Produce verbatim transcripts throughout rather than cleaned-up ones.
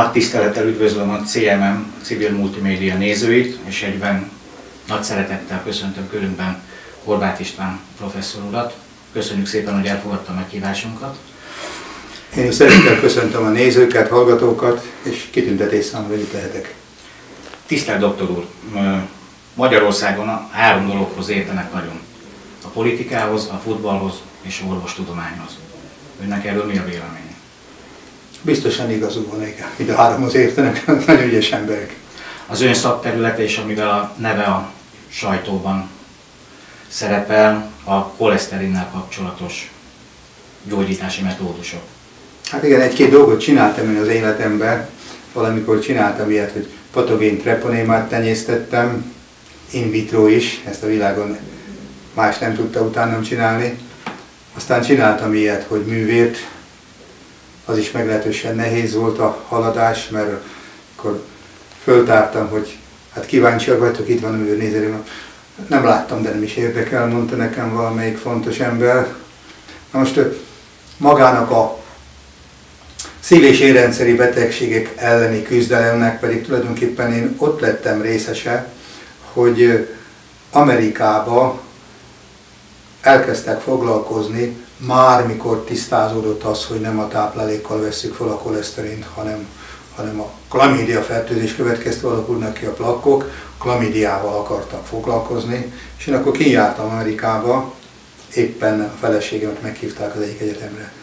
Nagy tisztelettel üdvözlöm a cé em em Civil Multimédia nézőit, és egyben nagy szeretettel köszöntöm körünkben Horváth István professzor urat. Köszönjük szépen, hogy elfogadta a meghívásunkat. Én is szeretettel köszöntöm a nézőket, hallgatókat, és kitüntetés számra itt lehetek. Tisztelt doktor úr, Magyarországon a három dologhoz értenek nagyon. A politikához, a futballhoz és a orvostudományhoz. Önnek erről mi a véleménye? Biztosan igazuk van, hogy a háromhoz értenek, nagyon ügyes emberek. Az ön szakterülete és amivel a neve a sajtóban szerepel, a koleszterinnel kapcsolatos gyógyítási metódusok. Hát igen, egy-két dolgot csináltam én az életemben. Valamikor csináltam ilyet, hogy patogén treponémát tenyésztettem, in vitro is, ezt a világon más nem tudta utánam csinálni. Aztán csináltam ilyet, hogy művért, az is meglehetősen nehéz volt a haladás, mert akkor föltártam, hogy hát kíváncsiak vagytok, itt van a művér, nézőről. Nem láttam, de nem is érdekel, mondta nekem valamelyik fontos ember. Na most magának a szív- és érrendszeri betegségek elleni küzdelemnek pedig tulajdonképpen én ott lettem részese, hogy Amerikába elkezdtek foglalkozni, már mikor tisztázódott az, hogy nem a táplálékkal vesszük fel a koleszterint, hanem, hanem a klamídia fertőzés következtében alakulnak ki a plakkok, klamidiával akartak foglalkozni, és én akkor kijártam Amerikába, éppen a feleségemet meghívták az egyik egyetemre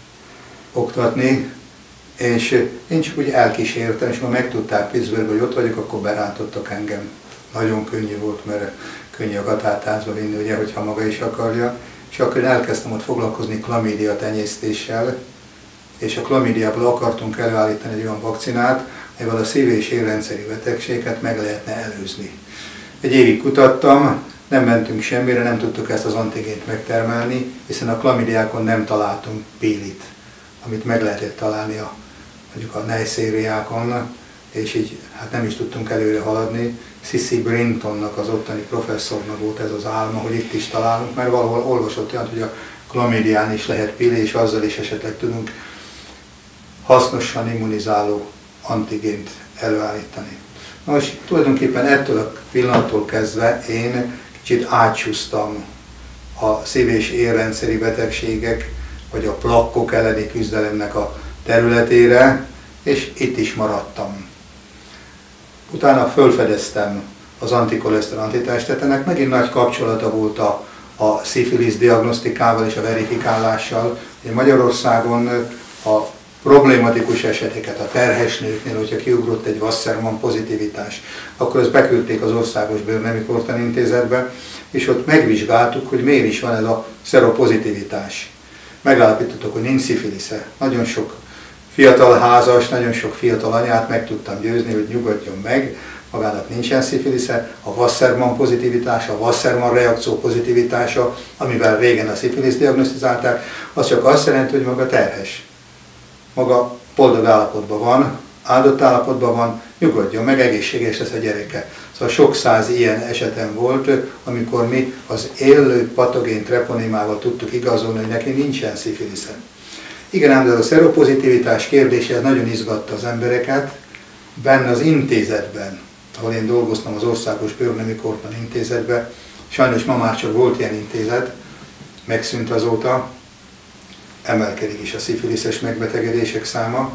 oktatni, és én csak úgy elkísértem, és ha megtudták Pittsburghben, hogy ott vagyok, akkor berántottak engem. Nagyon könnyű volt, mert könnyű a gatártázba vinni, ugye, hogyha maga is akarja. És akkor én elkezdtem ott foglalkozni klamídia tenyésztéssel, és a klamidiából akartunk előállítani egy olyan vakcinát, amivel a szív- és érrendszeri betegséget meg lehetne előzni. Egy évig kutattam, nem mentünk semmire, nem tudtuk ezt az antigént megtermelni, hiszen a klamidiákon nem találtunk pélit, amit meg lehetett találni a, mondjuk a nejszériákon, és így hát nem is tudtunk előre haladni. Sissy Brintonnak, az ottani professzornak volt ez az álma, hogy itt is találunk, mert valahol olvasott olyan, hogy a klamidián is lehet pili, és azzal is esetleg tudunk hasznosan immunizáló antigént előállítani. Most tulajdonképpen ettől a pillanattól kezdve én kicsit átsúsztam a szív- és érrendszeri betegségek, vagy a plakkok elleni küzdelemnek a területére, és itt is maradtam. Utána felfedeztem az antikoleszterin antitest, tehát ennek megint nagy kapcsolata volt a, a szifilisz diagnosztikával és a verifikálással. Magyarországon a problématikus eseteket, a terhes nőknél, hogyha kiugrott egy Wassermann pozitivitás, akkor ezt beküldték az Országos Bőrnemi Kortan Intézetbe, és ott megvizsgáltuk, hogy miért is van ez a szeropozitivitás. Megállapítottuk, hogy nincs szifilisze. Nagyon sok fiatal házas, nagyon sok fiatal anyát meg tudtam győzni, hogy nyugodjon meg, magának nincsen szifilisze, a Wassermann pozitivitása, a Wassermann reakció pozitivitása, amivel régen a szifilisz diagnosztizálták, az csak azt jelenti, hogy maga terhes. Maga boldog állapotban van, áldott állapotban van, nyugodjon meg, egészséges lesz a gyereke. Szóval sok száz ilyen esetem volt, amikor mi az élő patogén treponémával tudtuk igazolni, hogy neki nincsen szifilisze. Igen, ám de a szeropozitivitás kérdése nagyon izgatta az embereket. Benne az intézetben, ahol én dolgoztam, az Országos Bőrnemi Kortan Intézetben, sajnos ma már csak volt ilyen intézet, megszűnt azóta, emelkedik is a szifiliszes megbetegedések száma.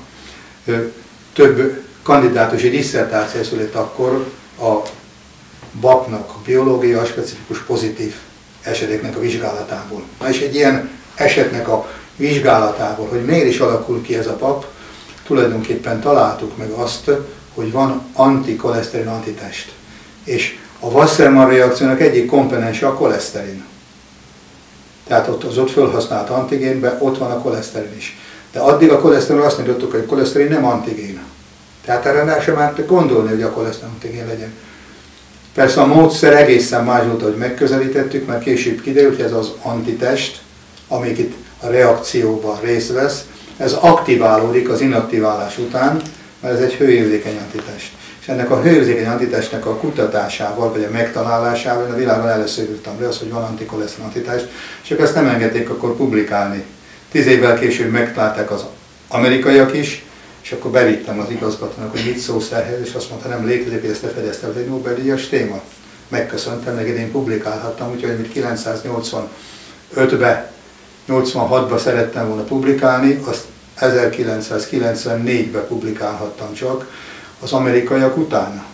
Több kandidátusi disszertáció született akkor a bapnak a biológia specifikus pozitív eseteknek a vizsgálatából. Na és egy ilyen esetnek a vizsgálatából, hogy miért is alakul ki ez a pap, tulajdonképpen találtuk meg azt, hogy van antikoleszterin antitest. És a Wassermann reakciónak egyik komponense a koleszterin. Tehát ott az ott felhasznált antigénben ott van a koleszterin is. De addig a koleszterin azt mondottuk, hogy a koleszterin nem antigén. Tehát erre nem sem már gondolni, hogy a koleszterin antigén legyen. Persze a módszer egészen más volt, hogy megközelítettük, mert később kiderült, hogy ez az antitest, amelyik itt a reakcióban részt vesz, ez aktiválódik az inaktiválás után, mert ez egy hőérzékeny antitest. És ennek a hőérzékeny antitestnek a kutatásával, vagy a megtalálásával a világon először írtam le az, hogy van antikoleszterin antitest, csak ezt nem engedték akkor publikálni. Tíz évvel később megtalálták az amerikaiak is, És akkor bevittem az igazgatónak, hogy mit szólsz ehhez, és azt mondta, nem létezik, hogy ezt te fedezte, ez egy Nobel-díjas téma. Megköszöntem, meg én publikálhattam, úgyhogy amit kilencszáznyolcvanötben, nyolcvanhatban szerettem volna publikálni, azt ezerkilencszázkilencvennégyben publikálhattam csak, az amerikaiak utána.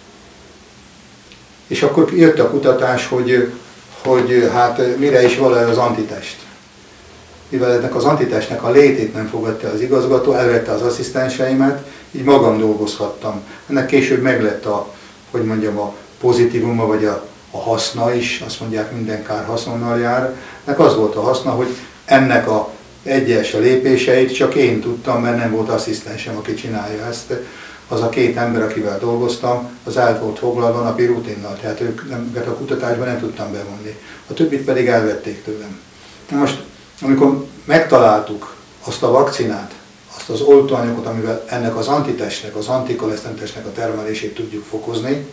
És akkor jött a kutatás, hogy, hogy hát mire is való az antitest. Mivel ennek az antitestnek a létét nem fogadta az igazgató, elvette az asszisztenseimet, így magam dolgozhattam. Ennek később meglett a, hogy mondjam, a pozitívuma, vagy a, a haszna is, azt mondják, minden kár haszonnal jár. Ennek az volt a haszna, hogy ennek a egyes a lépéseit csak én tudtam, mert nem volt asszisztensem, aki csinálja ezt. Az a két ember, akivel dolgoztam, az el volt foglalva napi rutinnal, tehát őket a kutatásban nem tudtam bevonni. A többit pedig elvették tőlem. Most, amikor megtaláltuk azt a vakcinát, azt az oltóanyagot, amivel ennek az antitestnek, az antikoleszterintestnek a termelését tudjuk fokozni,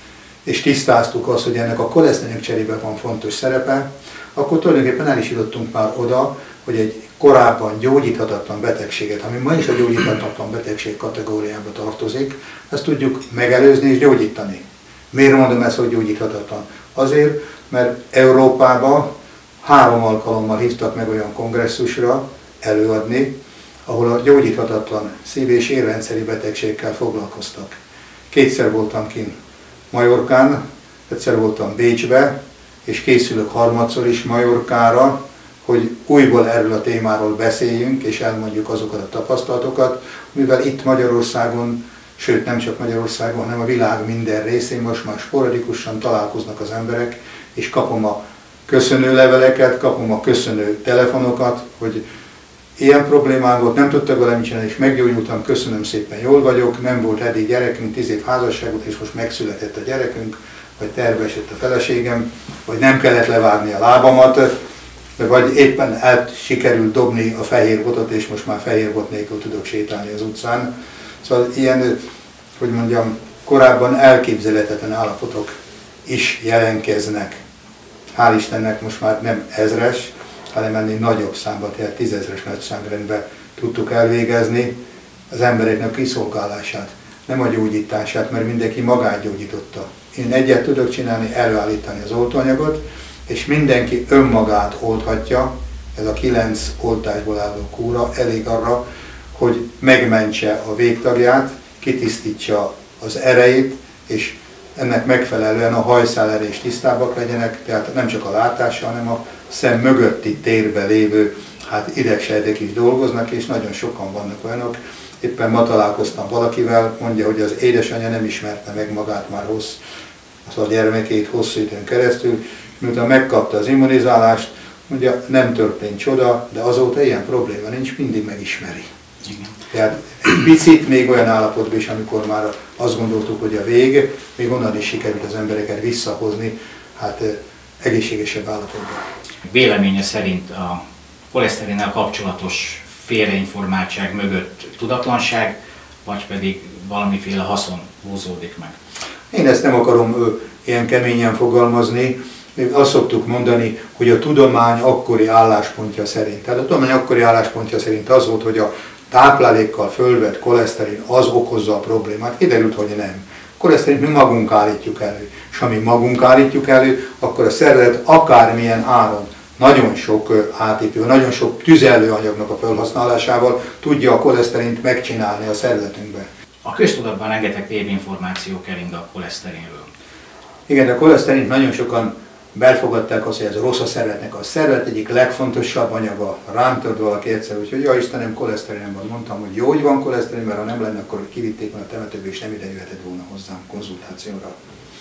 és tisztáztuk azt, hogy ennek a koleszterinök cserében van fontos szerepe, akkor tulajdonképpen el is jutottunk már oda, hogy egy korábban gyógyíthatatlan betegséget, ami ma is a gyógyíthatatlan betegség kategóriába tartozik, ezt tudjuk megelőzni és gyógyítani. Miért mondom ezt, hogy gyógyíthatatlan? Azért, mert Európában három alkalommal hívtak meg olyan kongresszusra előadni, ahol a gyógyíthatatlan szív- és érrendszeri betegségekkel foglalkoztak. Kétszer voltam kint Majorkán, egyszer voltam Bécsbe, és készülök harmadszor is Majorkára, hogy újból erről a témáról beszéljünk, és elmondjuk azokat a tapasztalatokat, mivel itt Magyarországon, sőt nem csak Magyarországon, hanem a világ minden részén most már sporadikusan találkoznak az emberek, és kapom a köszönő leveleket, kapom a köszönő telefonokat, hogy ilyen problémám volt, nem tudtak velem csinálni, és meggyógyultam, köszönöm szépen, jól vagyok, nem volt eddig gyerekünk, tíz év házasságot, és most megszületett a gyerekünk, vagy terve esett a feleségem, vagy nem kellett levágni a lábamat, vagy éppen el sikerült dobni a fehér botot, és most már fehér bot nélkül tudok sétálni az utcán. Szóval ilyen, hogy mondjam, korábban elképzelhetetlen állapotok is jelenkeznek. Hál' Istennek most már nem ezres, hanem ennél nagyobb számba, tehát tízezres nagyságrendben tudtuk elvégezni az embereknek kiszolgálását, nem a gyógyítását, mert mindenki magát gyógyította. Én egyet tudok csinálni, előállítani az oltóanyagot, és mindenki önmagát oldhatja, ez a kilenc oltásból álló kúra elég arra, hogy megmentse a végtagját, kitisztítsa az erejét, és ennek megfelelően a hajszál és tisztábbak legyenek, tehát nem csak a látása, hanem a szem mögötti térben lévő hát idegsejtek is dolgoznak, és nagyon sokan vannak olyanok. Éppen ma találkoztam valakivel, mondja, hogy az édesanyja nem ismerte meg magát már hossz, az a gyermekét hosszú időn keresztül, miután megkapta az immunizálást, mondja, nem történt csoda, de azóta ilyen probléma nincs, mindig megismeri. Igen. Tehát egy picit még olyan állapotban is, amikor már azt gondoltuk, hogy a vég, még onnan is sikerült az embereket visszahozni, hát egészségesebb állapotban. Véleménye szerint a koleszterinnel kapcsolatos félreinformáltság mögött tudatlanság, vagy pedig valamiféle haszon húzódik meg? Én ezt nem akarom ö, ilyen keményen fogalmazni. Azt szoktuk mondani, hogy a tudomány akkori álláspontja szerint. Tehát a tudomány akkori álláspontja szerint az volt, hogy a táplálékkal fölvett koleszterin az okozza a problémát. Kiderült, hogy nem. Koleszterint mi magunk állítjuk elő. És ha mi magunk állítjuk elő, akkor a szervezet akármilyen áron, nagyon sok átépő, nagyon sok tüzelőanyagnak a felhasználásával tudja a koleszterint megcsinálni a szervezetünkben. A köztudatban rengeteg tévinformáció kering a koleszterinről. Igen, de a koleszterint nagyon sokan belfogadták azt, hogy ez rossz a szervezetnek. A szervezet egyik legfontosabb anyaga. Rám tört valaki egyszer, úgyhogy ja Istenem, koleszterinem van. Mondtam, hogy jó, hogy van koleszterin, mert ha nem lenne, akkor kivitték volna a temetőbe, és nem ide jöhetett volna hozzám konzultációra.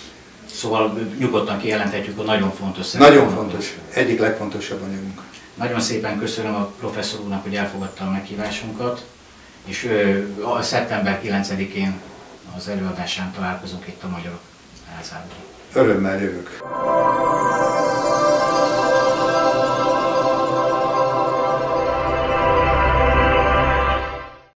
Szóval nyugodtan kijelenthetjük, hogy nagyon fontos szervezet. Nagyon fontos. Egyik legfontosabb anyagunk. Nagyon szépen köszönöm a professzor úrnak, hogy elfogadta a meghívásunkat, és ő, a szeptember kilencedikén az előadásán találkozunk itt a Magyarok Házában. Örömmel jövök.